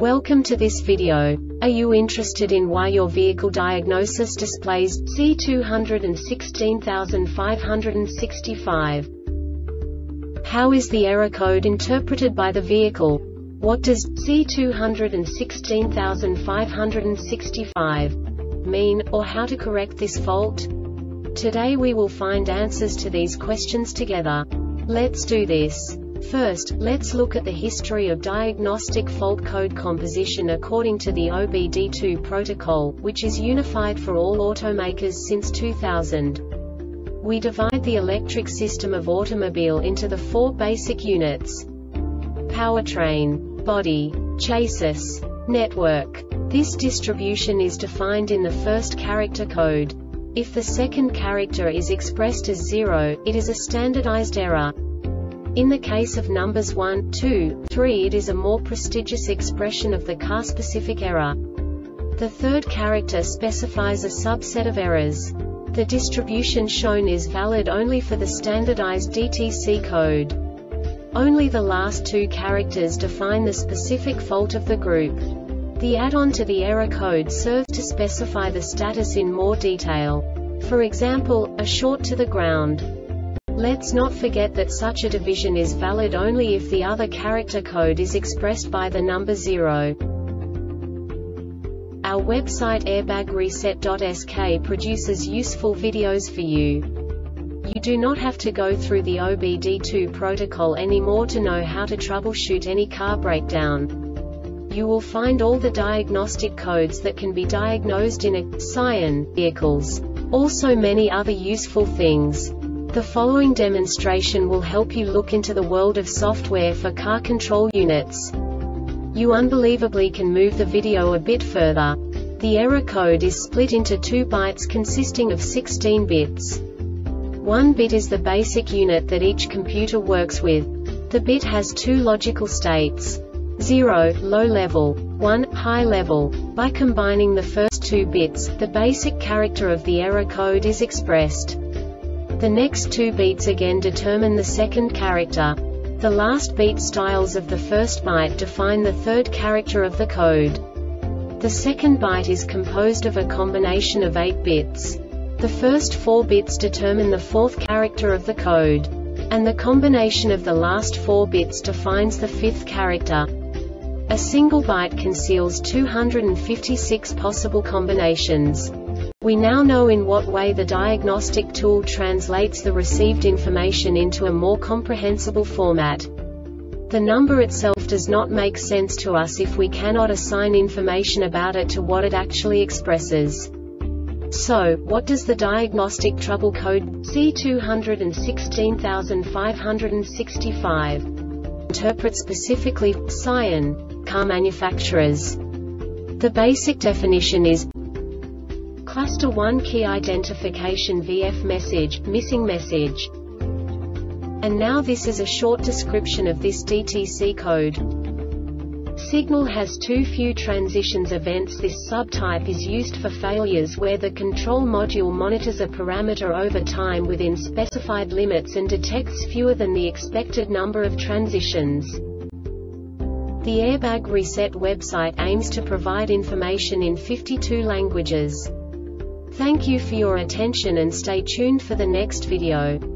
Welcome to this video. Are you interested in why your vehicle diagnosis displays C216565? How is the error code interpreted by the vehicle? What does C216565 mean, or how to correct this fault? Today we will find answers to these questions together. Let's do this. First, let's look at the history of diagnostic fault code composition according to the OBD2 protocol, which is unified for all automakers since 2000. We divide the electric system of automobile into the four basic units: powertrain, body, chassis, network. This distribution is defined in the first character code. If the second character is expressed as 0, it is a standardized error. In the case of numbers 1, 2, 3, it is a more prestigious expression of the car-specific error. The third character specifies a subset of errors. The distribution shown is valid only for the standardized DTC code. Only the last two characters define the specific fault of the group. The add-on to the error code serves to specify the status in more detail. For example, a short to the ground. Let's not forget that such a division is valid only if the other character code is expressed by the number 0. Our website airbagreset.sk produces useful videos for you. You do not have to go through the OBD2 protocol anymore to know how to troubleshoot any car breakdown. You will find all the diagnostic codes that can be diagnosed in a Scion vehicles. Also many other useful things. The following demonstration will help you look into the world of software for car control units. You unbelievably can move the video a bit further. The error code is split into 2 bytes consisting of 16 bits. 1 bit is the basic unit that each computer works with. The bit has 2 logical states: 0, low level, 1, high level. By combining the first 2 bits, the basic character of the error code is expressed. The next 2 beats again determine the second character. The last beat styles of the first byte define the third character of the code. The second byte is composed of a combination of 8 bits. The first 4 bits determine the fourth character of the code. And the combination of the last 4 bits defines the fifth character. A single byte conceals 256 possible combinations. We now know in what way the diagnostic tool translates the received information into a more comprehensible format. The number itself does not make sense to us if we cannot assign information about it to what it actually expresses. So, what does the diagnostic trouble code C216565 interpret specifically for Scion car manufacturers? The basic definition is Cluster 1 Key Identification VF Message, Missing Message. And now this is a short description of this DTC code. Signal has too few transitions events. This subtype is used for failures where the control module monitors a parameter over time within specified limits and detects fewer than the expected number of transitions. The Airbag Reset website aims to provide information in 52 languages. Thank you for your attention and stay tuned for the next video.